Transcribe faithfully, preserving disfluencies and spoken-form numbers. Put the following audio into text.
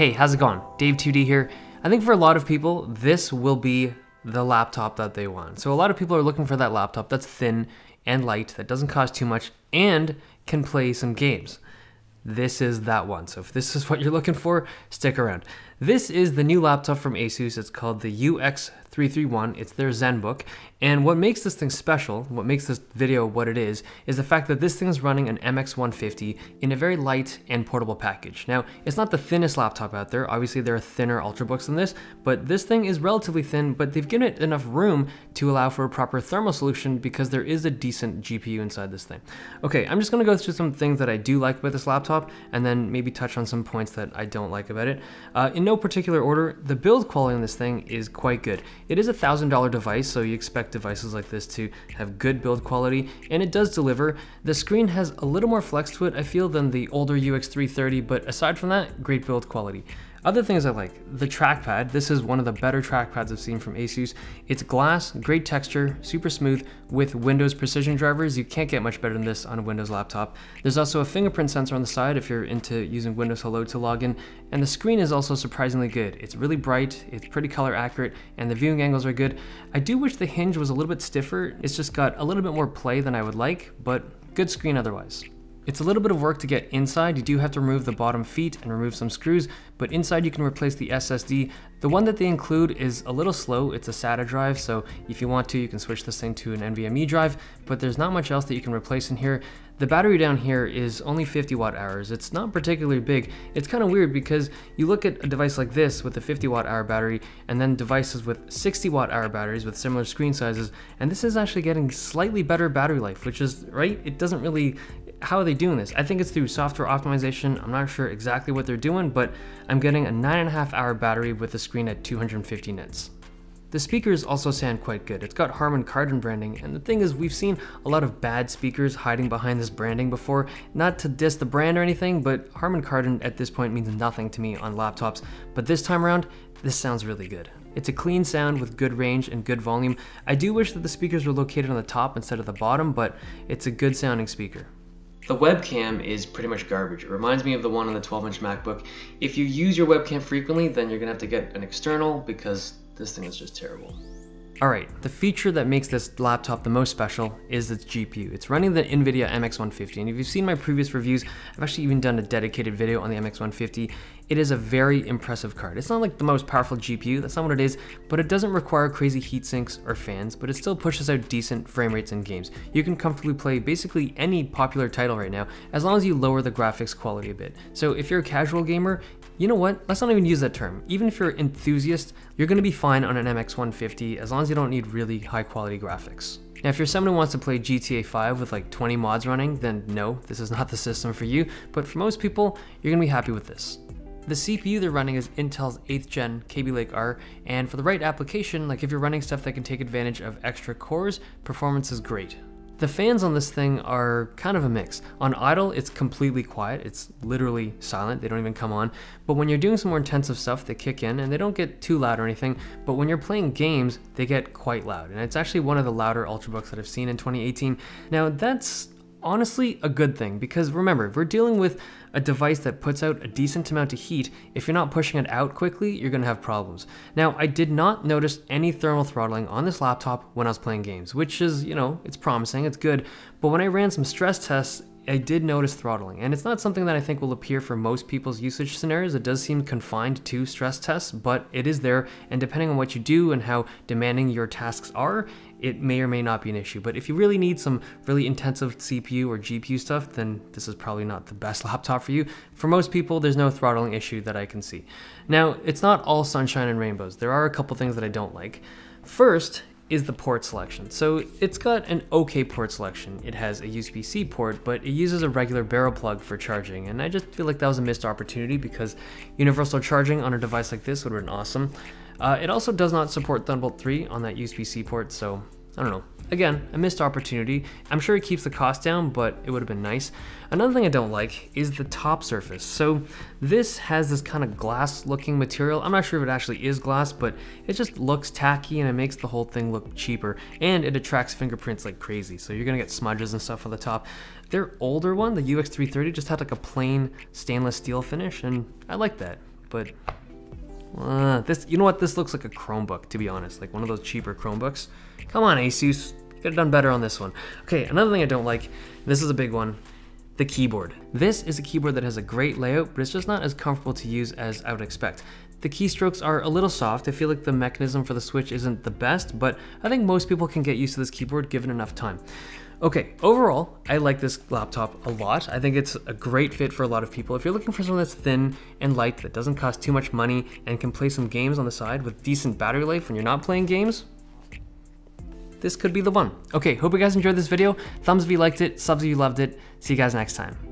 Hey, how's it going? Dave two D here. I think for a lot of people, this will be the laptop that they want. So a lot of people are looking for that laptop that's thin and light, that doesn't cost too much, and can play some games. This is that one. So if this is what you're looking for, stick around. This is the new laptop from ASUS. It's called the U X three thirty-one. It's their ZenBook. And what makes this thing special, what makes this video what it is, is the fact that this thing is running an M X one fifty in a very light and portable package. Now, it's not the thinnest laptop out there. Obviously, there are thinner Ultrabooks than this, but this thing is relatively thin, but they've given it enough room to allow for a proper thermal solution because there is a decent G P U inside this thing. Okay, I'm just gonna go through some things that I do like about this laptop, and then maybe touch on some points that I don't like about it. Uh, in no particular order, the build quality on this thing is quite good. It is a one thousand dollar device, so you expect devices like this to have good build quality, and it does deliver. The screen has a little more flex to it, I feel, than the older U X three thirty, but aside from that, great build quality. Other things I like, the trackpad. This is one of the better trackpads I've seen from ASUS. It's glass, great texture, super smooth, with Windows precision drivers. You can't get much better than this on a Windows laptop. There's also a fingerprint sensor on the side if you're into using Windows Hello to log in, and the screen is also surprisingly good. It's really bright, it's pretty color accurate, and the viewing angles are good. I do wish the hinge was a little bit stiffer. It's just got a little bit more play than I would like, but good screen otherwise. It's a little bit of work to get inside. You do have to remove the bottom feet and remove some screws, but inside you can replace the S S D. The one that they include is a little slow. It's a SATA drive, so if you want to, you can switch this thing to an NVMe drive, but there's not much else that you can replace in here. The battery down here is only fifty watt hours. It's not particularly big. It's kind of weird because you look at a device like this with a fifty watt hour battery and then devices with sixty watt hour batteries with similar screen sizes, and this is actually getting slightly better battery life, which is, right? It doesn't really, how are they doing this? I think it's through software optimization. I'm not sure exactly what they're doing, but I'm getting a nine and a half hour battery with the screen at two hundred fifty nits. The speakers also sound quite good. It's got Harman Kardon branding, and the thing is, we've seen a lot of bad speakers hiding behind this branding before. Not to diss the brand or anything, but Harman Kardon at this point means nothing to me on laptops. But this time around, this sounds really good. It's a clean sound with good range and good volume. I do wish that the speakers were located on the top instead of the bottom, but it's a good sounding speaker. The webcam is pretty much garbage. It reminds me of the one on the twelve inch MacBook. If you use your webcam frequently, then you're gonna have to get an external because this thing is just terrible. Alright, the feature that makes this laptop the most special is its G P U. It's running the NVIDIA M X one fifty, and if you've seen my previous reviews, I've actually even done a dedicated video on the M X one fifty. It is a very impressive card. It's not like the most powerful G P U, that's not what it is, but it doesn't require crazy heat sinks or fans, but it still pushes out decent frame rates in games. You can comfortably play basically any popular title right now, as long as you lower the graphics quality a bit. So if you're a casual gamer, you know what? Let's not even use that term. Even if you're an enthusiast, you're gonna be fine on an M X one fifty as long as you don't need really high quality graphics. Now, if you're someone who wants to play G T A five with like twenty mods running, then no, this is not the system for you. But for most people, you're gonna be happy with this. The C P U they're running is Intel's eighth gen Kaby Lake R, and for the right application, like if you're running stuff that can take advantage of extra cores, performance is great. The fans on this thing are kind of a mix. On idle, it's completely quiet. It's literally silent. They don't even come on. But when you're doing some more intensive stuff, they kick in, and they don't get too loud or anything. But when you're playing games, they get quite loud. And it's actually one of the louder Ultrabooks that I've seen in twenty eighteen. Now, that's honestly a good thing, because remember, if we're dealing with a device that puts out a decent amount of heat, if you're not pushing it out quickly, you're gonna have problems. Now, I did not notice any thermal throttling on this laptop when I was playing games, which is, you know, it's promising, it's good, but when I ran some stress tests, I did notice throttling, and it's not something that I think will appear for most people's usage scenarios. It does seem confined to stress tests, but it is there, and depending on what you do and how demanding your tasks are, it may or may not be an issue. But if you really need some really intensive C P U or G P U stuff, then this is probably not the best laptop for you. For most people, there's no throttling issue that I can see. Now, it's not all sunshine and rainbows. There are a couple things that I don't like. First is the port selection. So it's got an okay port selection. It has a U S B C port, but it uses a regular barrel plug for charging, and I just feel like that was a missed opportunity because universal charging on a device like this would have been awesome. Uh, it also does not support Thunderbolt three on that U S B C port, so I don't know. Again, a missed opportunity. I'm sure it keeps the cost down, but it would have been nice. Another thing I don't like is the top surface. So this has this kind of glass looking material. I'm not sure if it actually is glass, but it just looks tacky and it makes the whole thing look cheaper, and it attracts fingerprints like crazy. So you're gonna get smudges and stuff on the top. Their older one, the U X three thirty, just had like a plain stainless steel finish, and I like that. but uh, this, you know what? This looks like a Chromebook, to be honest, like one of those cheaper Chromebooks. Come on, Asus, you could have done better on this one. Okay, another thing I don't like, this is a big one, the keyboard. This is a keyboard that has a great layout, but it's just not as comfortable to use as I would expect. The keystrokes are a little soft. I feel like the mechanism for the switch isn't the best, but I think most people can get used to this keyboard given enough time. Okay, overall, I like this laptop a lot. I think it's a great fit for a lot of people. If you're looking for something that's thin and light, that doesn't cost too much money, and can play some games on the side with decent battery life when you're not playing games, this could be the one. Okay, hope you guys enjoyed this video. Thumbs if you liked it, subs if you loved it. See you guys next time.